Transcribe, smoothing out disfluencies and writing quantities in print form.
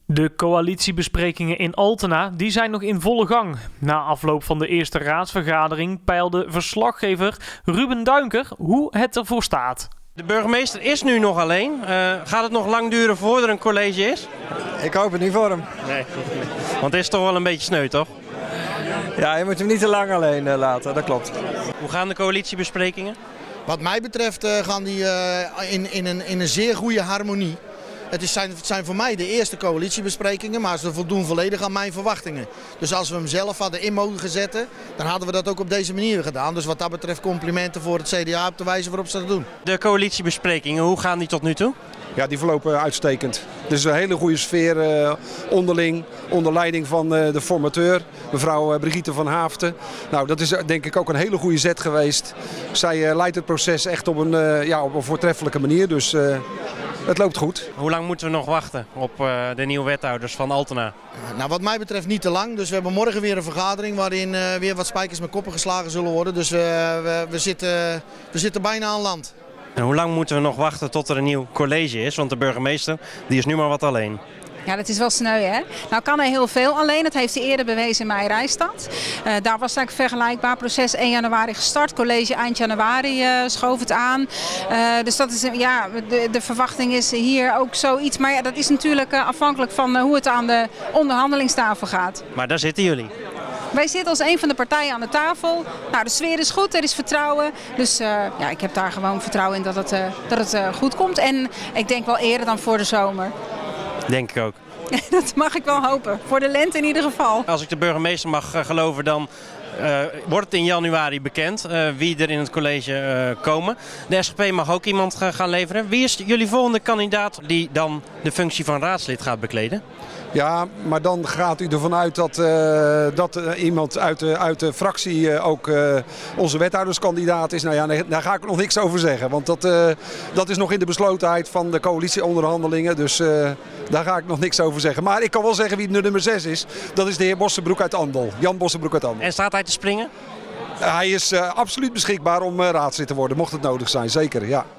De coalitiebesprekingen in Altena die zijn nog in volle gang. Na afloop van de eerste raadsvergadering peilde verslaggever Ruben Duinker hoe het ervoor staat. De burgemeester is nu nog alleen. Gaat het nog lang duren voordat er een college is? Ik hoop het niet voor hem. Nee, want het is toch wel een beetje sneu, toch? Ja, je moet hem niet te lang alleen laten, dat klopt. Hoe gaan de coalitiebesprekingen? Wat mij betreft gaan die in een zeer goede harmonie. Het zijn voor mij de eerste coalitiebesprekingen, maar ze voldoen volledig aan mijn verwachtingen. Dus als we hem zelf hadden in mogen zetten, dan hadden we dat ook op deze manier gedaan. Dus wat dat betreft complimenten voor het CDA op de wijze waarop ze dat doen. De coalitiebesprekingen, hoe gaan die tot nu toe? Ja, die verlopen uitstekend. Er is een hele goede sfeer onderling, onder leiding van de formateur, mevrouw Brigitte van Haaften. Nou, dat is denk ik ook een hele goede zet geweest. Zij leidt het proces echt op een voortreffelijke manier, dus het loopt goed. Hoe lang moeten we nog wachten op de nieuwe wethouders van Altena? Nou, wat mij betreft niet te lang. Dus we hebben morgen weer een vergadering waarin weer wat spijkers met koppen geslagen zullen worden. Dus we zitten bijna aan land. En hoe lang moeten we nog wachten tot er een nieuw college is? Want de burgemeester die is nu maar wat alleen. Ja, dat is wel sneu, hè? Nou kan hij heel veel alleen. Dat heeft hij eerder bewezen in Meijerijstad. Daar was eigenlijk een vergelijkbaar proces 1 januari gestart. College eind januari schoof het aan. Dus dat is, ja, de verwachting is hier ook zoiets. Maar ja, dat is natuurlijk afhankelijk van hoe het aan de onderhandelingstafel gaat. Maar daar zitten jullie. Wij zitten als een van de partijen aan de tafel. Nou, de sfeer is goed, er is vertrouwen. Dus ja, ik heb daar gewoon vertrouwen in dat het goed komt. En ik denk wel eerder dan voor de zomer. Denk ik ook. Dat mag ik wel hopen. Voor de lente in ieder geval. Als ik de burgemeester mag geloven, dan wordt het in januari bekend wie er in het college komen. De SGP mag ook iemand gaan leveren. Wie is jullie volgende kandidaat die dan de functie van raadslid gaat bekleden? Ja, maar dan gaat u ervan uit dat iemand uit de fractie ook onze wethouderskandidaat is. Nou ja, daar ga ik nog niks over zeggen. Want dat is nog in de beslotenheid van de coalitieonderhandelingen. Dus daar ga ik nog niks over zeggen. Maar ik kan wel zeggen wie de nummer 6 is. Dat is de heer Bossenbroek uit Andel. Jan Bossenbroek uit Andel. En staat hij te springen? Hij is absoluut beschikbaar om raadslid te worden, mocht het nodig zijn. Zeker, ja.